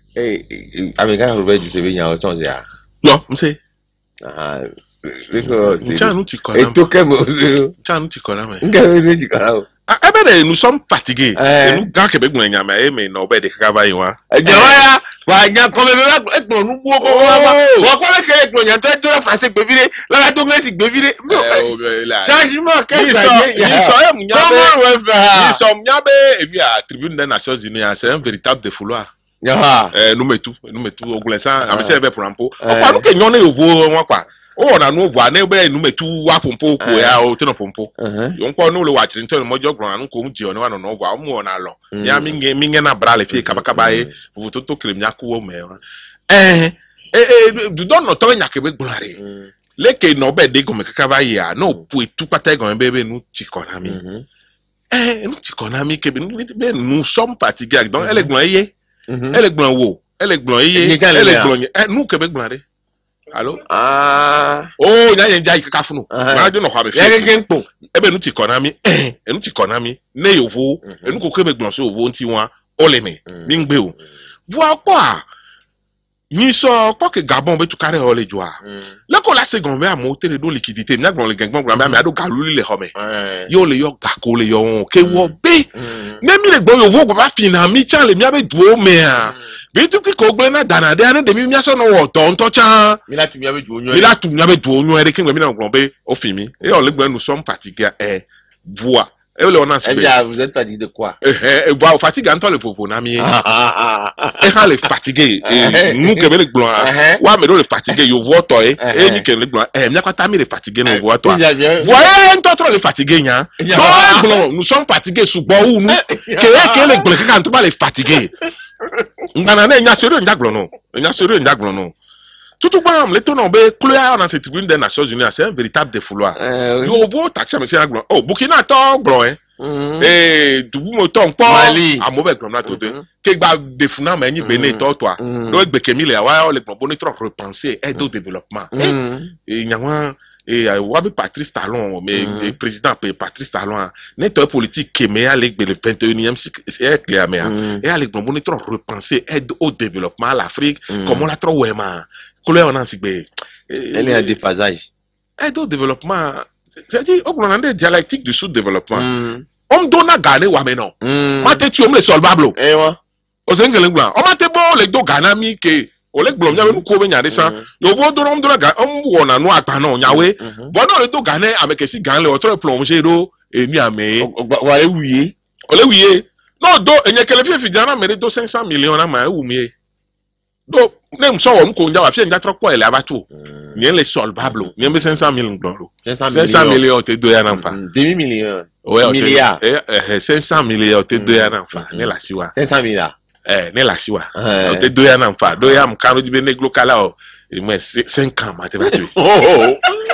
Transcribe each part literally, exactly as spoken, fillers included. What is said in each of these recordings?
Eh, avec un revers du C V, il y a un temps, c'est Yo, m'sais. ah, c'est Tiens, nous t'y connais. et tout comme Tiens, nous t'y connais. ah, Ah, ben, nous sommes fatigués. Et nous, quand Québec, nous avons mais non, ben, des travail, ouais. eh bien voilà, voilà, comme le et nous nous beaucoup on va pas que nous y a de la face que vivre là la donner c'est que vivre changement Ils sont, ils sont, ils sont, et puis à tribune des Nations Unies, c'est un véritable défouloir. Eh, nous mettons, nous mettons au glaçant, à monsieur pour un pot. On parle que nous on est au veau, quoi. Oh, on a nous voir, nous mettons à pompo, à au tenant pompo. On peut nous le watch, nous le mojo grand, nous comme Dieu, nous on voit, nous on a long. Ya mingue, mingue na bras les filles, kabakabaye, vous tout que le miakou, mais. Eh, eh, du don notre n'y a que Québec les que no be de comme kavaye no pour tout pater comme bébé nous tikonami. Eh, nous tikonami que nous sommes fatigués donc elle est blanche. Elle est blanc wo, elle est blanc elle est blanc. Eh, nous Québec blanc. Allô? Ah. Oh, y a un jai kakafunu. Ma de no ha be. Ya quelqu'un pon. Eh ben nous tikonami, eh, nous tikonami, ne yovo, et nous ko Québec blanc so yovo nti wan, oleme, mingbe o. Vois quoi? Ni so quoi que Gabon be tout carré olé joie. Là qu'on la seconde à monter les dos liquidité, n'a gon les gangbang grand mais ado galuli les hommes. Yo le yo gako le yo ke wo be. Ne mi le gbo yo vo ba finami chan le mi abe duo me a. Be tu ki ko gbe na dana de ane de mi mi aso no wo to nto chan. Mi la tu mi abe duo nyo. Mi la tu mi abe duo nyo e de kin mi na glombe o fimi. Et on le gbo nous sommes fatigués eh voix. Et le on a eh bien vous êtes fatigué de quoi? Eh eh voix fatigué Antoine le fofo na mi. Ah ah ah. Et quand les fatigués nous que les blancs ouais mais les fatigués yo voix toi et ni que les blancs eh mi akwa tami les fatigués nous voix toi voyez un trop les fatigués nya nous sommes fatigués sous bon ou nous que que les blancs quand tu pas les fatigués ngana na nya sérieux nya blanc non nya sérieux nya blanc non tout bam les tonon be cloya dans cette tribune des Nations Unies c'est un véritable défouloir yo voix taxi monsieur blanc oh Burkina to blanc hein. Eh, tu vous me tombes pas à mauvais plan là tout que ba défuna mais ni bené toi toi donc bekemi le wa le bon trop repenser aide au développement et nyama et wabi Patrice Talon mais président Patrice Talon n'est politique qui met avec le vingt et unième siècle c'est clair mais et avec bon trop repenser aide au développement l'Afrique comme on l'a trop ouais ma couleur on a si bé elle est en déphasage aide au développement c'est-à-dire au plan de dialectique du sous-développement on donne à gagner ou à non. Ma te tu on le solvable. Eh wa. O se ngele blanc. On ma te bon le do gana mi ke. O le blom nyawe nous ko be nyade sa. Yo vo do nom do ga on wona no ata no nyawe. Bon no le do gana avec si gan le autre plonger do et mi ame. Wa le wiye. O le wiye. Non do enye kele fi fi jana mere do cinq cents millions na ma wu mi. Do nem so wo mko nja wa fi nja tro ko ele abatu. Ni le solvable. Ni me cinq cents millions blanc. cinq cents millions te do ya na mfa. demi million. Ouais, milliards. Eh, eh, cinq cents milliards, t'es deux ans enfin, ne la siwa. cinq cents milliards. Eh, ne la siwa. T'es deux ans enfin, deux ans, m'caro di bene glokala, et moi, cinq ans, ma te battu. Oh,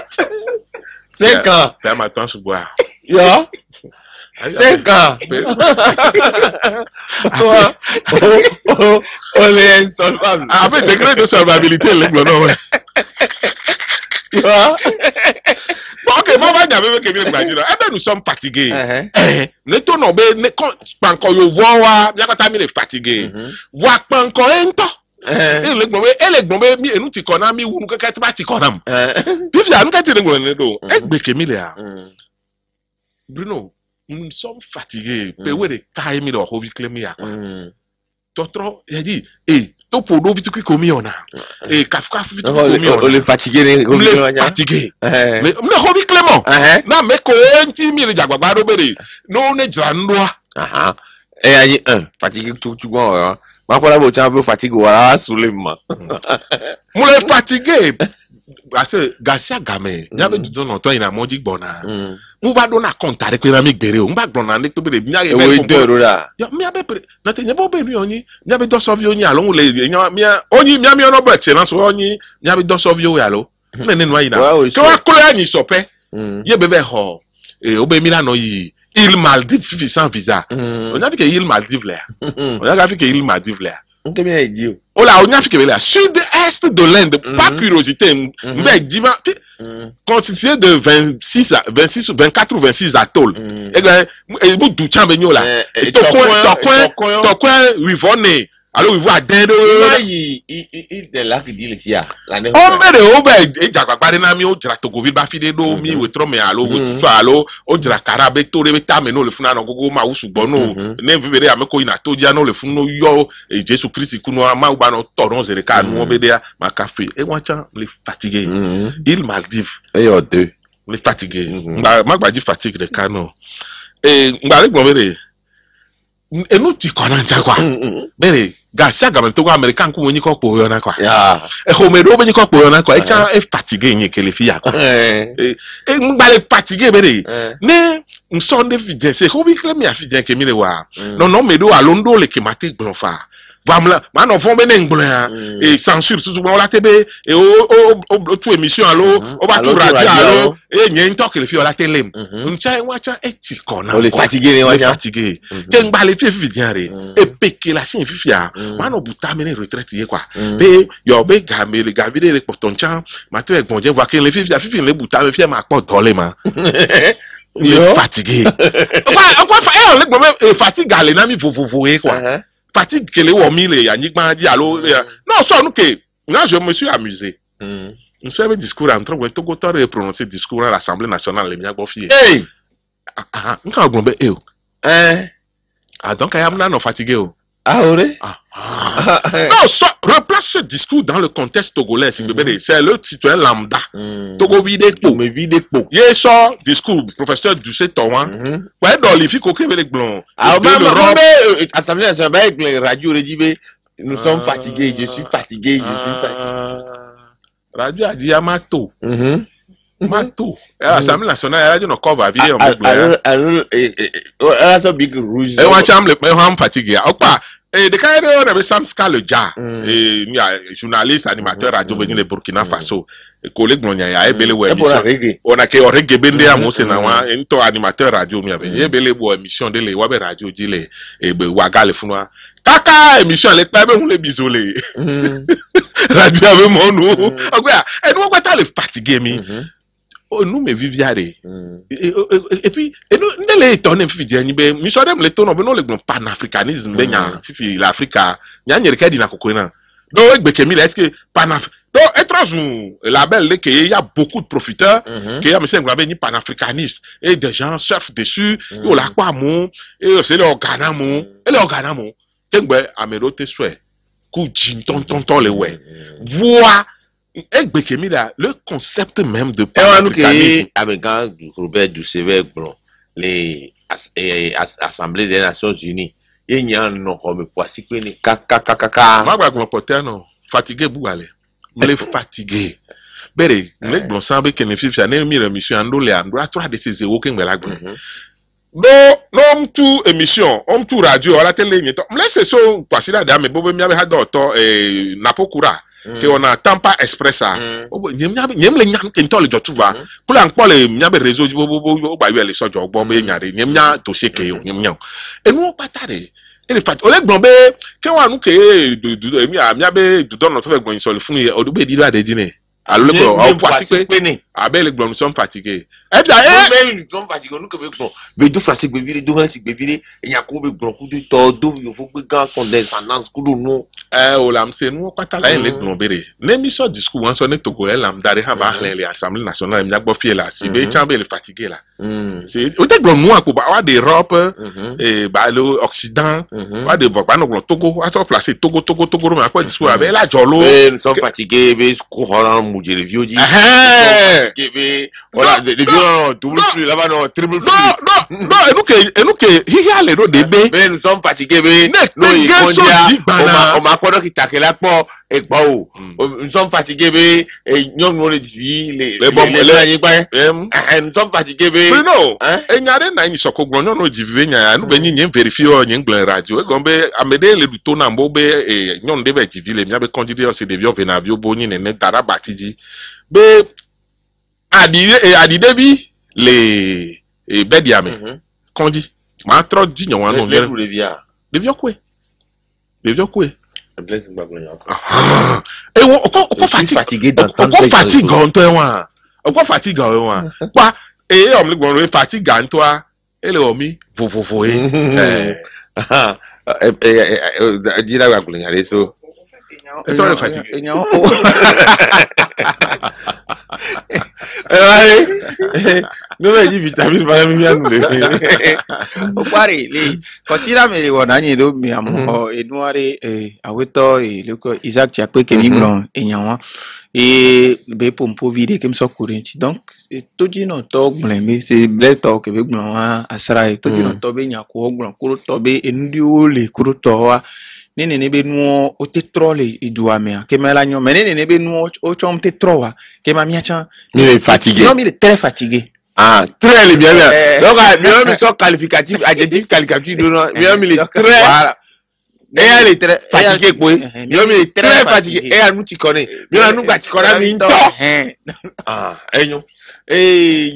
cinq ans. T'as ma tante sous bois. Yo. cinq ans. Toi. Oh, oh, on est insolvable. Avec décret de solvabilité, le glono, ouais. Ok, bon, va d'abord que bien imaginer. Eh ben, nous sommes fatigués. Eh, ne tournons pas, ne quand encore yo voix, bien quand t'as mis fatigué. Voix pas encore un temps. Et le globé, et le globé, mi et nous t'y connais, mi ou nous que t'as pas t'y connais. Puis il y a nous quand t'y connais do. Eh, ben que mi là. Bruno, nous sommes fatigués. Péoué de taille mi dans Rovi Clémia. Totro, il a dit, eh, to podo vite qui commis on a. Et kafka vite commis on. On est fatigué, on est fatigué. Mais on Rovi Clément. Na me ko enti mi le jagbagba do bere. No ne jrandoa. Ah ah. Et ayi un, fatigué tout tout bon. Ma pour la voiture un peu fatigué voilà, soulèvement. Mo le fatigué. Parce que Garcia Gamé, il y avait du temps longtemps il a modi bona. On va donner compte avec pyramide derrière. On va donner avec peu de bien et oui deux là. Ya mi abe na te nyebo be mi oni. Mi abe do sovio oni alon le mi oni mi ami ono bo excellence oni. Mi abe do sovio alo. Nene no ina. Ko wa kolo ani sope. Ye bebe ho. E obe mi la no yi. Il Maldives sans visa. On a vu que il Maldives là. On a vu que il Maldives là. On te bien dit. Oh là, on a vu que là sud-est de l'Inde, pas curiosité, mais dis-moi constitué de vingt-six vingt-six vingt-quatre ou vingt-six atolls. Et ben et vous du champ benyo là. Et ton coin ton coin ton coin Rivone alors il voit des il il il là qui dit les filles la ne on bere o be e jagba pare na mi o jira to covid ba fi de do mi we tro me alo we so alo o jira karabe to re ta me no le funa no gogo ma usugbo no ne vivere ameko ina to dia no le fun no yo e Jesus Christ kunu ma u ba no toron zere ka nu obede ma cafe e wan chan le fatigué il Maldives e yo deux le fatigué ma ma gba di fatigue de ka no e ngba le gbon bere e no ti kona nja kwa bere ga sia ga to American ku woni ko po yo na kwa ya e ho me do be ni ko po yo na kwa e cha e fatigué yin ke le fi ya kwa e e ngba le fatigué bere ne nsonde fi je se ho bi kle mi afi je ke mi le wa no no me do alondo le ke mate gbon fa voilà man on fond ben ngblon et censure tout on la tebe et o o tout émission allo on va tout radio allo et nyen talk le fi la télé on cha wa cha eti kona on le fatigué on fatigué ke ngba le fi fi diare et peke la sin fi fia man on buta mene retraite ye quoi be yo be ga me le ga vide le porton cha matin bon je vois que le fi fi fi le buta me fi ma po dole ma yo fatigué quoi quoi fa e le bon fatigue ale na mi vovovo quoi fatigue que les womile ya nigba di allo non so nous que là je me suis amusé mm. on s'est fait discours en train de Togo tore prononcer discours à l'Assemblée nationale les miagbo fi hey ah nka gbon be e o eh ah donc I am not fatigué o ah ore ah non so replace ce discours dans le contexte togolais c'est mm-hmm. c'est le citoyen lambda mm. Togo vide po me vide po ye so discours professeur Ducé Towan ouais dans les filles coquet avec blond ah mais assemblée nationale avec les radios redibé nous sommes fatigués je suis fatigué je suis fatigué radio a dit amato mhm mato assemblée nationale radio no cover vie on me alors alors alors ça big rouge et wa cham le pe ham fatigué opa et de quand on avait Sam Ska ja et il y a journaliste animateur radio Bénin le Burkina Faso collègue nonya ya ebele wo émission on a que reggae bende a mo se na wa into animateur radio mi abe ebele bo émission de le wa be radio di le e be wa ga le funwa kaka émission le pa be hun le bisolé radio ave mon nous ogba e no gba ta le fatigué mi oh nous me viviare et puis et nous ne les tourner fidien ni be mi so dem le tourner be no le gbon panafricanisme de nya fifi l'Africa nya nyere ka di na kokona do egbe kemi là est-ce que panaf do étrange label le que il y a beaucoup de profiteurs que ya monsieur nglabe ni panafricaniste et des gens surfent dessus yo la kwa mon et c'est le organa mon et le organa mon kengbe amero te souhait ku jin ton ton ton le we voix egbe kemi là le concept même de panafricanisme avec Robert Ducé Blon les assemblées des Nations Unies et n'y a non comme poissi que ni kaka kaka ma gba gbo poter non fatigué bouale me le fatigué bere me gbon sambe que ne fifi na mi remission ando le ando atura de ces zéro que ngela gbo do no tu émission on tu radio ala télé ni to me laisse so poissi da da me bobo mi ha do to eh napokura que on a Tampa Expressa nyem nyem le nyam ke ntole jo tuva kula npo le nyabe réseau bo bo ba le sojo ogbo be nyare nyem nya dossier ke yo nyem nya e nu patare e le fat ole gbon be ke wa nu ke emi a nyabe du don no to fe gbon so le fun ye odugbe di ade di ne alo le o poisi pe abe le gbon so fatigué e bia e be nous sommes fatigués nous que be gbon be do frase gbe vire do frase gbe vire e nya ko be gbon ku du to do yo fo pe gan condescendance ku do no eh o lam se nu kwata la le gbon bere ne mi so discours wan so ne togo e lam dare ha ba le assemblée nationale mi agbo fie la si be chambe le fatigué là c'est o te gbon nu ko ba wa de Europe et ba le Occident wa de ba no gbon Togo a so placer Togo Togo Togo mais après discours avec la jolo nous sommes fatigués be ko holan mu je le vieux dit fatigué voilà de vieux double flux là-bas non triple flux non non et nous que et nous que hi ya le do de be mais nous sommes fatigués be no y on m'a quoi qui t'a que là pour et pas où nous sommes fatigués be et nous nous les vie les les pas nous sommes fatigués be non et nyare na ni soko gbon no di vive nya no be nyi vérifier o nyi nglen radio e gombe amede le du to na mbo be e nyon de be di ville mi abe conduire c'est des vieux venavio boni ne ne dara batiji be adi e adi debi les e bediame kondi ma tro di nyon wan no le le via le vieux quoi le vieux quoi blessing baglo e wo ko fatigué d'entendre ça ko fatigue on toi wa ko fatigue on wa pa e o mi gbon re fatigue an toi e le omi vo vo vo e Dira va couler so. Et toi le fatigué. Nous avons dit vitamine para mimi anu le. O pare le considère me wona ni do mi amo e noire e aweto e le ko Isaac Chakwe ke mi bron e nyawa e be pompo vide ke mso courinti donc to ji no to gbon mi se ble to ke be gbon wa asra e to ji no to be nyako gbon kuro to be endi o le kuro to wa nene ne be nu o te trole idua me ke mela nyo mais nene ne be nu o chom te trowa ke ma miacha mi est fatigué. Non, il est très fatigué. Ah, très bien, bien. Donc, mieux, ils sont qualificatifs, adjectifs qualificatifs, mieux, il est très, voilà. Et elle est très fatiguée, oui. Mieux, il est très fatigué. Et elle nous t'y connaît. Mieux, elle nous t'y connaît, mais il ah, et non. Et